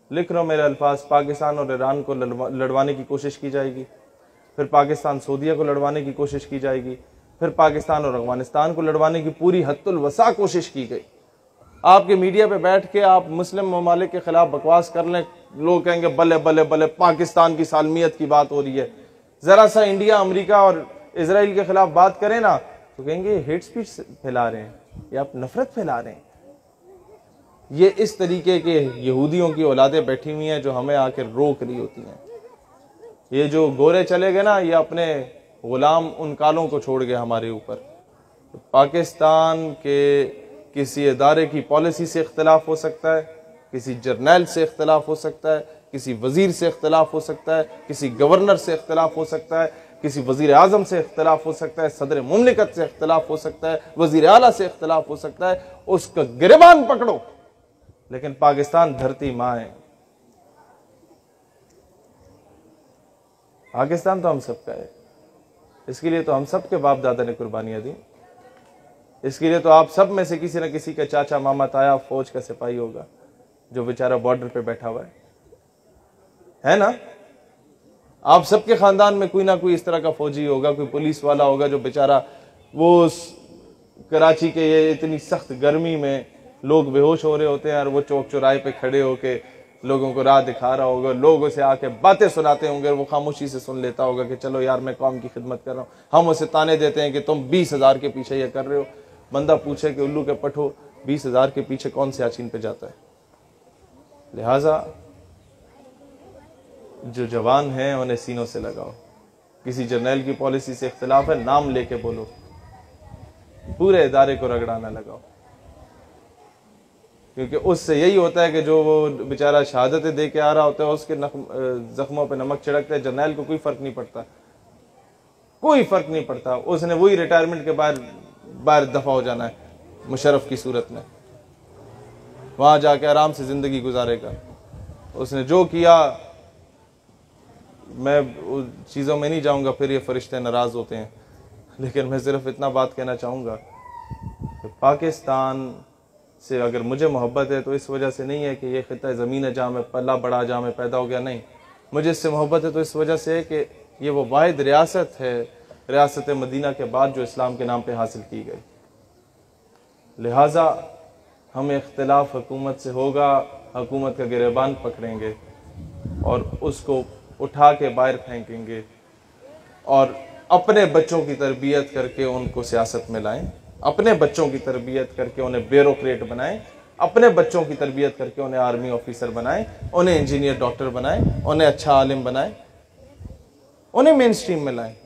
लिख रहा हूँ मेरे अल्फाज, पाकिस्तान और ईरान को लड़वाने की कोशिश की जाएगी, फिर पाकिस्तान सऊदीया को लड़वाने की कोशिश की जाएगी, फिर पाकिस्तान और अफगानिस्तान को लड़वाने की पूरी हद्दुल वसा कोशिश की गई। आपके मीडिया पे बैठ के आप मुस्लिम ममालिक के खिलाफ बकवास कर लें, लोग कहेंगे बल्ले बल्ले बल्ले पाकिस्तान की सालमियत की बात हो रही है। जरा सा इंडिया, अमेरिका और इसराइल के खिलाफ बात करें ना तो कहेंगे हेट स्पीच फैला रहे हैं, या आप नफरत फैला रहे हैं। ये इस तरीके के यहूदियों की औलादें बैठी हुई हैं जो हमें आके रोक रही होती हैं। ये जो गोरे चले गए ना, ये अपने गुलाम उन कालों को छोड़ गए हमारे ऊपर। पाकिस्तान के किसी इदारे की पॉलिसी से इख्तलाफ हो सकता है, किसी जर्नैल से इख्तलाफ हो सकता है, किसी वजीर से इख्तलाफ हो सकता है, किसी गवर्नर से इख्तलाफ हो सकता है, किसी वजीर आजम से इख्तलाफ हो सकता है, सदर मुमलिकत से इख्तलाफ हो सकता है, वजीर आला से इख्तलाफ हो सकता है। उसका गिरबान पकड़ो, लेकिन पाकिस्तान धरती माँ है। पाकिस्तान तो हम सबका है, इसके लिए तो हम सब के बाप दादा ने कुर्बानियां दी। इसके लिए तो आप सब में से किसी न किसी का चाचा मामा ताया फौज का सिपाही होगा जो बेचारा बॉर्डर पे बैठा हुआ है ना। आप सबके खानदान में कोई ना कोई इस तरह का फौजी होगा, कोई पुलिस वाला होगा जो बेचारा वो कराची के ये इतनी सख्त गर्मी में लोग बेहोश हो रहे होते हैं और वो चौक चौराहे पे खड़े होके लोगों को राह दिखा रहा होगा, लोगों से आके बातें सुनाते होंगे, वो खामोशी से सुन लेता होगा कि चलो यार मैं कौम की खिदमत कर रहा हूँ। हम उसे ताने देते हैं कि तुम 20,000 के पीछे ये कर रहे हो। बंदा पूछे कि उल्लू के पठो 20,000 के पीछे कौन से याचीन पे जाता है। लिहाजा जो जवान हैं उन्हें सीनों से लगाओ। किसी जर्नैल की पॉलिसी से इख्तिलाफ है, नाम लेके बोलो, पूरे इदारे को रगड़ाना लगाओ, क्योंकि उससे यही होता है कि जो वो बेचारा शहादतें दे के आ रहा होता है उसके जख्मों पे नमक छिड़कता है। जर्नैल को कोई फर्क नहीं पड़ता, कोई फर्क नहीं पड़ता। उसने वही रिटायरमेंट के बाहर दफा हो जाना है मुशर्रफ की सूरत में, वहां जाके आराम से जिंदगी गुजारेगा। उसने जो किया, मैं उन चीज़ों में नहीं जाऊंगा, फिर ये फरिश्ते नाराज होते हैं, लेकिन मैं सिर्फ इतना बात कहना चाहूँगा कि पाकिस्तान से अगर मुझे मोहब्बत है तो इस वजह से नहीं है कि ये खिता ज़मीन है जहाँ में पल्ला बड़ा, जहाँ में पैदा हो गया, नहीं। मुझे इससे मोहब्बत है तो इस वजह से है कि ये वो वाहिद रियासत है, रियासत मदीना के बाद, जो इस्लाम के नाम पे हासिल की गई। लिहाजा हम इख्तिलाफ हुकूमत से होगा, हुकूमत का गिरबान पकड़ेंगे और उसको उठा के बाहर फेंकेंगे और अपने बच्चों की तरबियत करके उनको सियासत में लाएं, अपने बच्चों की तरबियत करके उन्हें ब्यूरोक्रेट बनाएं, अपने बच्चों की तरबियत करके उन्हें आर्मी ऑफिसर बनाएं, उन्हें इंजीनियर डॉक्टर बनाएं, उन्हें अच्छा आलिम बनाएं, उन्हें मेन स्ट्रीम में लाएं।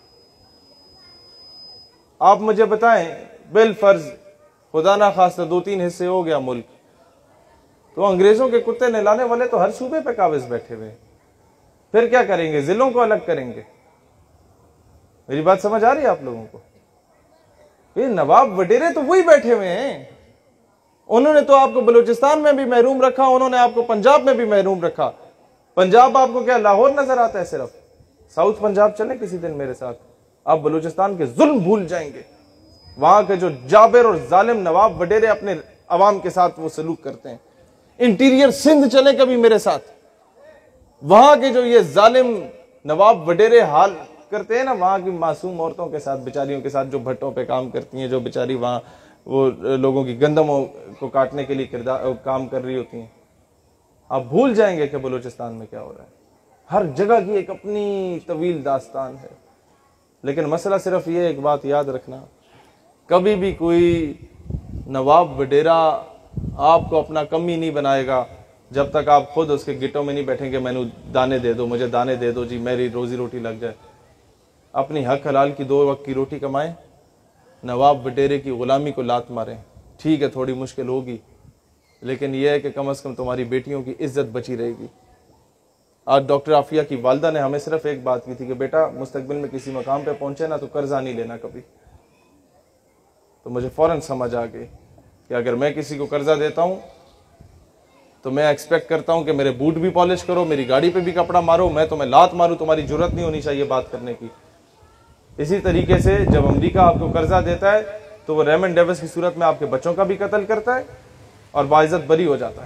आप मुझे बताएं, बिल फर्ज खुदा ना खास्ता 2-3 हिस्से हो गया मुल्क, तो अंग्रेजों के कुत्ते नहलाने वाले तो हर सूबे पे काबिज बैठे हुए, फिर क्या करेंगे? जिलों को अलग करेंगे। मेरी बात समझ आ रही है आप लोगों को? ये नवाब वडेरे तो वही बैठे हुए हैं। उन्होंने तो आपको बलूचिस्तान में भी महरूम रखा, उन्होंने आपको पंजाब में भी महरूम रखा। पंजाब आपको क्या लाहौर नजर आता है सिर्फ? साउथ पंजाब चले किसी दिन मेरे साथ, आप बलूचिस्तान के जुल्म भूल जाएंगे। वहां के जो जाबिर और जालिम नवाब वडेरे अपने अवाम के साथ वो सलूक करते हैं। इंटीरियर सिंध चले कभी मेरे साथ, वहां के जो ये जालिम नवाब वडेरे हाल करते हैं ना, वहां की मासूम औरतों के साथ, बेचारियों के साथ, जो भट्टों पे काम करती हैं, जो बेचारी वहां वो लोगों की गंदमों को काटने के लिए काम कर रही होती हैं, आप भूल जाएंगे कि बलूचिस्तान में क्या हो रहा है। हर जगह की एक अपनी तवील दास्तान है। लेकिन मसला सिर्फ ये, एक बात याद रखना, कभी भी कोई नवाब वडेरा आपको अपना कमी नहीं बनाएगा जब तक आप खुद उसके गिटों में नहीं बैठेंगे, मैंने दाने दे दो, मुझे दाने दे दो जी, मेरी रोजी रोटी लग जाए। अपनी हक हलाल की 2 वक्त की रोटी कमाएं, नवाब वडेरे की गुलामी को लात मारें। ठीक है, थोड़ी मुश्किल होगी, लेकिन यह है कि कम से कम तुम्हारी बेटियों की इज्जत बची रहेगी। आज डॉक्टर आफिया की वालदा ने हमें सिर्फ एक बात की थी कि बेटा मुस्तकबिल में किसी मकाम पे पहुंचे ना तो कर्जा नहीं लेना कभी। तो मुझे फौरन समझ आ गई कि अगर मैं किसी को कर्जा देता हूं तो मैं एक्सपेक्ट करता हूं कि मेरे बूट भी पॉलिश करो, मेरी गाड़ी पे भी कपड़ा मारो, मैं तुम्हें लात मारूं, तुम्हारी जरूरत नहीं होनी चाहिए बात करने की। इसी तरीके से जब अमेरिका आपको कर्जा देता है तो वो रेमंड डेविस की सूरत में आपके बच्चों का भी कत्ल करता है और बाइज्जत बरी हो जाता है।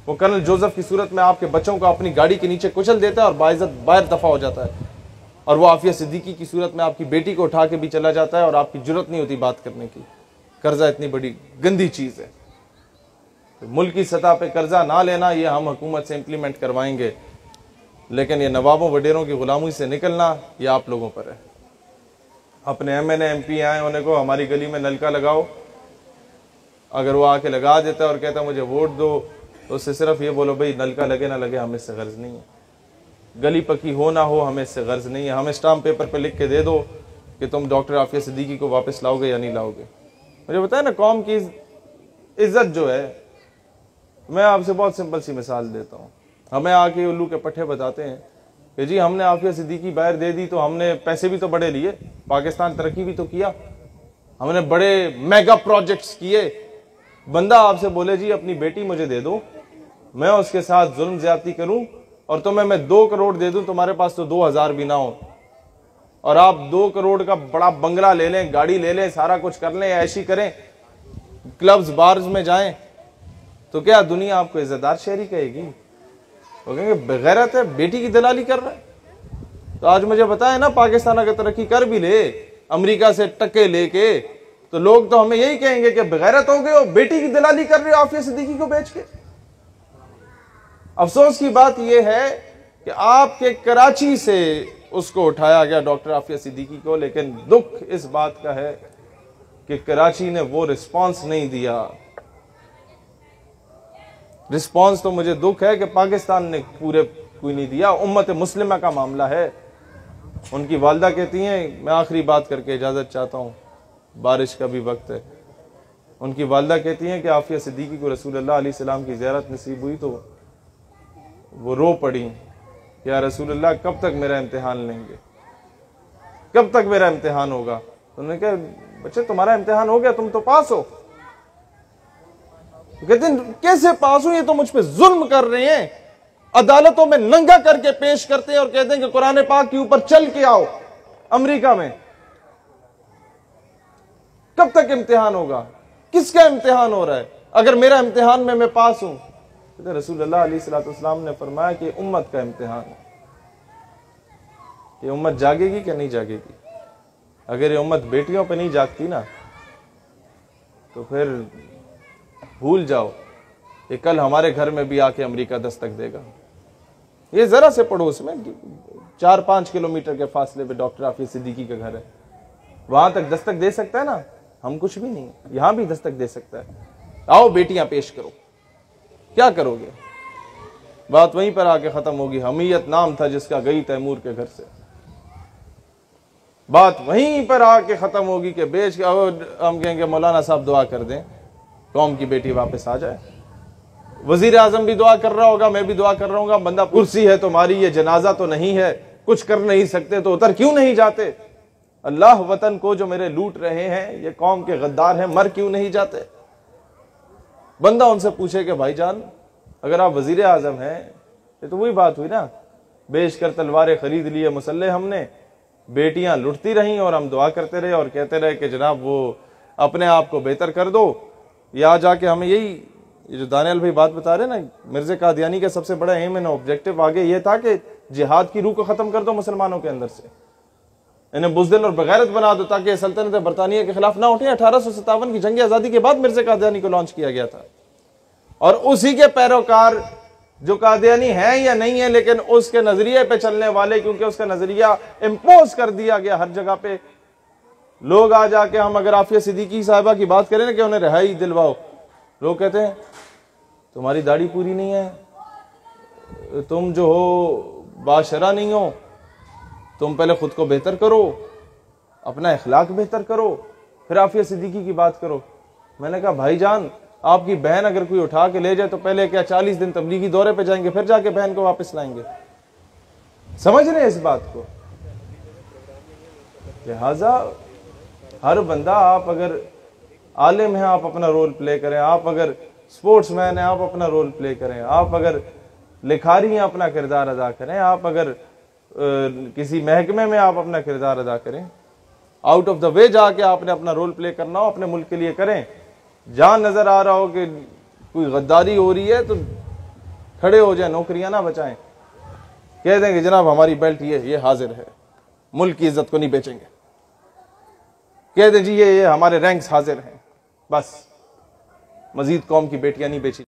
वो कर्नल जोसेफ की सूरत में आपके बच्चों को अपनी गाड़ी के नीचे कुचल देता है और बाइज्जत बाहर दफा हो जाता है। और वो आफिया सिद्दीकी की सूरत में आपकी बेटी को उठा के भी चला जाता है और आपकी जरूरत नहीं होती बात करने की। कर्जा इतनी बड़ी गंदी चीज है। तो मुल्क की सतह पे कर्जा ना लेना ये हम हुकूमत से इंप्लीमेंट करवाएंगे, लेकिन ये नवाबों वडेरों की गुलामी से निकलना ये आप लोगों पर है। अपने MNA MP आए उन्हें को हमारी गली में नलका लगाओ, अगर वो आके लगा देता है और कहता मुझे वोट दो, तो उससे सिर्फ ये बोलो भाई नलका लगे ना लगे हमें इससे गर्ज नहीं है, गली पक्की हो ना हो हमें इससे गर्ज नहीं है, हमें स्टाम्प पेपर पे लिख के दे दो कि तुम डॉक्टर आफिया सिद्दीकी को वापस लाओगे या नहीं लाओगे। मुझे बताया ना, कौम की इज्जत जो है, मैं आपसे बहुत सिंपल सी मिसाल देता हूँ। हमें आके उल्लू के पट्टे बताते हैं कि जी हमने आफिया सिद्दीकी बाहर दे दी तो हमने पैसे भी तो बड़े लिए, पाकिस्तान तरक्की भी तो किया, हमने बड़े मेगा प्रोजेक्ट्स किए। बंदा आपसे बोले जी अपनी बेटी मुझे दे दो, मैं उसके साथ जुल्म ज्यादती करूं और तुम्हें मैं 2 करोड़ दे दूं, तुम्हारे पास तो 2000 भी ना हो, और आप 2 करोड़ का बड़ा बंगला ले लें, गाड़ी ले लें, सारा कुछ कर लें, ऐशी करें, क्लब्स बार्स में जाएं, तो क्या दुनिया आपको इज्जतदार शहरी कहेगी? वो कहेंगे बेगैरत है, बेटी की दलाली कर रहा है। तो आज मुझे बताए ना, पाकिस्तान अगर तरक्की कर भी ले अमेरिका से टक्के लेके, तो लोग तो हमें यही कहेंगे कि बेगैरत हो गए हो, बेटी की दलाली कर रहे हो आफिया सिद्दीकी को बेच के। अफसोस की बात यह है कि आपके कराची से उसको उठाया गया डॉक्टर आफिया सिद्दीकी को, लेकिन दुख इस बात का है कि कराची ने वो रिस्पांस नहीं दिया। रिस्पांस तो मुझे दुख है कि पाकिस्तान ने पूरे कोई नहीं दिया। उम्मत मुस्लिमा का मामला है। उनकी वालदा कहती हैं, मैं आखिरी बात करके इजाजत चाहता हूं, बारिश का भी वक्त है। उनकी वालदा कहती हैं कि आफिया सिद्दीकी को रसूलुल्लाह अलैहि सलाम की ज़ियारत नसीब हुई तो वो रो पड़ी, या रसूलुल्लाह कब तक मेरा इम्तिहान लेंगे, कब तक मेरा इम्तिहान होगा? तो उन्होंने कहा बच्चे तुम्हारा इम्तिहान हो गया, तुम तो पास हो। तो कहते हैं कैसे पास हो, ये तो मुझ पे जुल्म कर रहे हैं, अदालतों में नंगा करके पेश करते हैं और कहते हैं कि कुरान पाक के ऊपर चल के आओ अमेरिका में। कब तक इम्तिहान होगा? किसका इम्तिहान हो रहा है? अगर मेरा इम्तिहान में मैं पास हूं, तो रसूलुल्लाह अलैहिस्सलाम ने फरमाया कि उम्मत का इम्तिहान है, ये उम्मत जागेगी क्या नहीं जागेगी। अगर ये उम्मत बेटियों पे नहीं जागती ना, तो फिर भूल जाओ कि कल हमारे घर में भी आके अमेरिका दस्तक देगा। ये जरा से पड़ोस में 4-5 किलोमीटर के फासले पे डॉक्टर आफिया सिद्दीकी का घर है, वहां तक दस्तक दे सकता है ना। हम कुछ भी नहीं, यहां भी दस्तक दे सकता है। आओ बेटियां पेश करो, क्या करोगे? बात वहीं पर आके खत्म होगी। हमीयत नाम था जिसका गई तैमूर के घर से, बात वहीं पर आके खत्म होगी कि बेच के हम कहेंगे मौलाना साहब दुआ कर दें कौम की बेटी वापस आ जाए। वजीर आजम भी दुआ कर रहा होगा, मैं भी दुआ कर रहा हूँ। बंदा कुर्सी है तुम्हारी, ये जनाजा तो नहीं है, कुछ कर नहीं सकते तो उतर क्यों नहीं जाते? अल्लाह वतन को जो मेरे लूट रहे हैं, ये कौम के गद्दार हैं, मर क्यों नहीं जाते? बंदा उनसे पूछे कि भाईजान अगर आप वजीर आजम हैं, ये तो वही बात हुई ना, बेच कर तलवारें खरीद लिए मुसल्ले हमने, बेटियां लुटती रहीं और हम दुआ करते रहे और कहते रहे कि जनाब वो अपने आप को बेहतर कर दो। या जाके हमें यही, ये जो दानियाल भाई बात बता रहे ना, मिर्ज़ा कादियानी का सबसे बड़ा एम एंड ऑब्जेक्टिव आगे ये था कि जिहाद की रूह को खत्म कर दो मुसलमानों के अंदर से, इन्हें बुज़दिल और बगैरत बना दो ताकि सल्तनत बरतानिया के खिलाफ ना उठे। 1857 की जंग आज़ादी के बाद मिर्ज़ा कादियानी को लॉन्च किया गया था, और उसी के पैरोकार जो कादियानी है या नहीं है, लेकिन उसके नजरिए पे चलने वाले, क्योंकि उसका नजरिया इम्पोज कर दिया गया हर जगह पे। लोग आ जाके, हम अगर आफिया सिद्दीकी साहिबा की बात करें ना कि उन्हें रिहाई दिलवाओ, लोग कहते हैं तुम्हारी दाढ़ी पूरी नहीं है, तुम जो हो बाशरा नहीं हो, तुम पहले खुद को बेहतर करो, अपना इखलाक बेहतर करो, फिर आफिया सिद्दीकी की बात करो। मैंने कहा भाईजान, आपकी बहन अगर कोई उठा के ले जाए तो पहले क्या 40 दिन तबलीगी दौरे पे जाएंगे, फिर जाके बहन को वापस लाएंगे? समझ रहे हैं इस बात को? लिहाजा हर बंदा, आप अगर आलिम हैं आप अपना रोल प्ले करें, आप अगर स्पोर्ट्समैन हैं आप अपना रोल प्ले करें, आप अगर लिखारी हैं अपना किरदार अदा करें, आप अगर किसी महकमे में आप अपना किरदार अदा करें, आउट ऑफ द वे जाके आपने अपना रोल प्ले करना हो, अपने मुल्क के लिए करें। जहां नजर आ रहा हो कि कोई गद्दारी हो रही है तो खड़े हो जाए, नौकरियां ना बचाएं, कह दें कि जनाब हमारी बेल्ट ये हाजिर है, मुल्क की इज्जत को नहीं बेचेंगे, कह दें जी ये हमारे रैंक्स हाजिर हैं, बस मजीद कौम की बेटियां नहीं बेची।